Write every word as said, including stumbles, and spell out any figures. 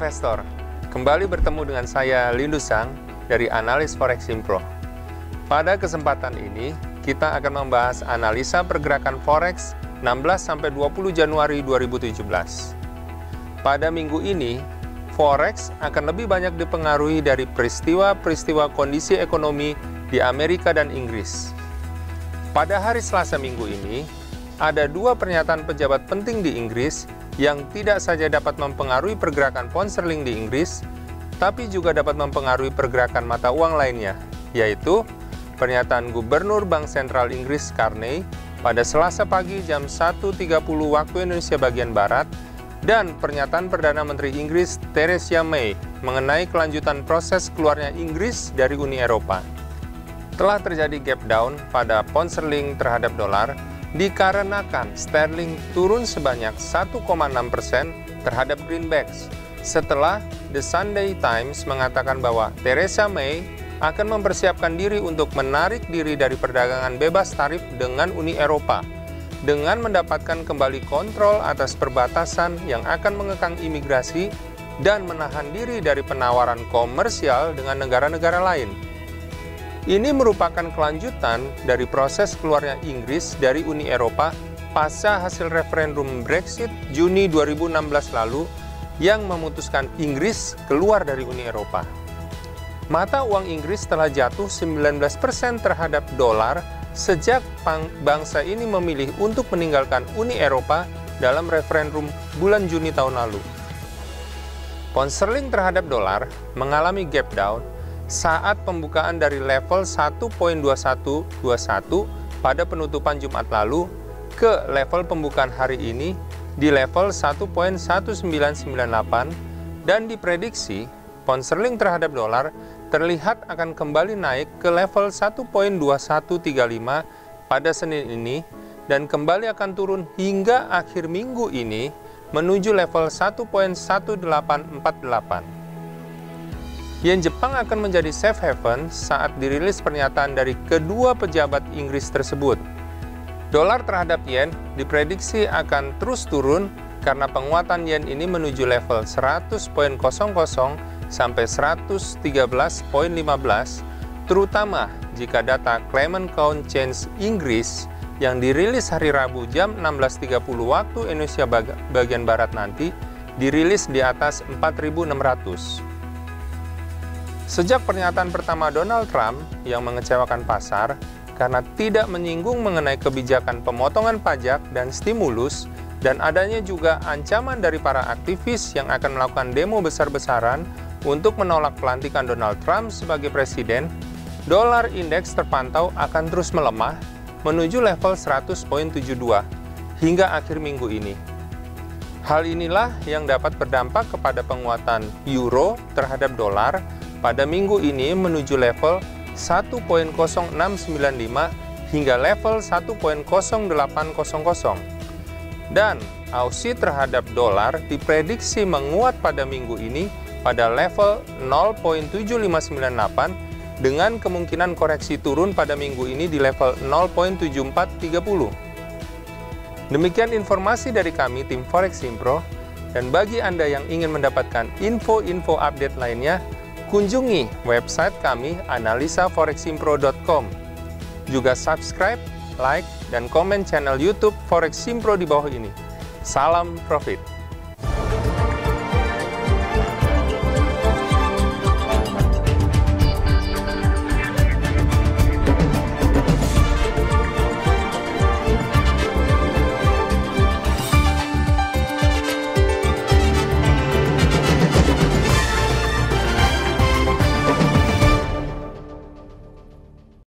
investor, kembali bertemu dengan saya Lindu Sang dari Analis Forex Simpro. Pada kesempatan ini, kita akan membahas analisa pergerakan Forex enam belas sampai dua puluh Januari dua ribu tujuh belas. Pada minggu ini, Forex akan lebih banyak dipengaruhi dari peristiwa-peristiwa kondisi ekonomi di Amerika dan Inggris. Pada hari Selasa minggu ini, ada dua pernyataan pejabat penting di Inggris yang tidak saja dapat mempengaruhi pergerakan pound sterling di Inggris, tapi juga dapat mempengaruhi pergerakan mata uang lainnya, yaitu pernyataan Gubernur Bank Sentral Inggris Carney pada Selasa pagi jam satu tiga puluh waktu Indonesia bagian Barat, dan pernyataan Perdana Menteri Inggris Theresa May mengenai kelanjutan proses keluarnya Inggris dari Uni Eropa. Telah terjadi gap down pada pound sterling terhadap dolar, dikarenakan sterling turun sebanyak satu koma enam persen terhadap greenbacks setelah The Sunday Times mengatakan bahwa Theresa May akan mempersiapkan diri untuk menarik diri dari perdagangan bebas tarif dengan Uni Eropa dengan mendapatkan kembali kontrol atas perbatasan yang akan mengekang imigrasi dan menahan diri dari penawaran komersial dengan negara-negara lain. Ini merupakan kelanjutan dari proses keluarnya Inggris dari Uni Eropa pasca hasil referendum Brexit Juni dua ribu enam belas lalu yang memutuskan Inggris keluar dari Uni Eropa. Mata uang Inggris telah jatuh sembilan belas persen terhadap dolar sejak bangsa ini memilih untuk meninggalkan Uni Eropa dalam referendum bulan Juni tahun lalu. Pound sterling terhadap dolar mengalami gap down saat pembukaan dari level satu koma dua satu dua satu pada penutupan Jumat lalu ke level pembukaan hari ini di level satu koma satu sembilan sembilan delapan, dan diprediksi pound sterling terhadap dolar terlihat akan kembali naik ke level satu koma dua satu tiga lima pada Senin ini dan kembali akan turun hingga akhir minggu ini menuju level satu koma satu delapan empat delapan. Yen Jepang akan menjadi safe haven saat dirilis pernyataan dari kedua pejabat Inggris tersebut. Dolar terhadap yen diprediksi akan terus turun karena penguatan yen ini menuju level seratus koma nol nol sampai seratus tiga belas koma lima belas, terutama jika data Claimant Count Change Inggris yang dirilis hari Rabu jam enam belas tiga puluh waktu Indonesia bagian Barat nanti dirilis di atas empat ribu enam ratus. Sejak pernyataan pertama Donald Trump yang mengecewakan pasar karena tidak menyinggung mengenai kebijakan pemotongan pajak dan stimulus, dan adanya juga ancaman dari para aktivis yang akan melakukan demo besar-besaran untuk menolak pelantikan Donald Trump sebagai presiden, dolar indeks terpantau akan terus melemah menuju level seratus koma tujuh dua hingga akhir minggu ini. Hal inilah yang dapat berdampak kepada penguatan euro terhadap dolar pada minggu ini menuju level satu koma nol enam sembilan lima hingga level satu koma nol delapan nol nol. Dan Aussie terhadap dolar diprediksi menguat pada minggu ini pada level nol koma tujuh lima sembilan delapan dengan kemungkinan koreksi turun pada minggu ini di level nol koma tujuh empat tiga nol. Demikian informasi dari kami tim Forex Simpro, dan bagi Anda yang ingin mendapatkan info-info update lainnya, kunjungi website kami analisa forex simpro dot com. Juga subscribe, like, dan komen channel YouTube Forex Simpro di bawah ini. Salam profit!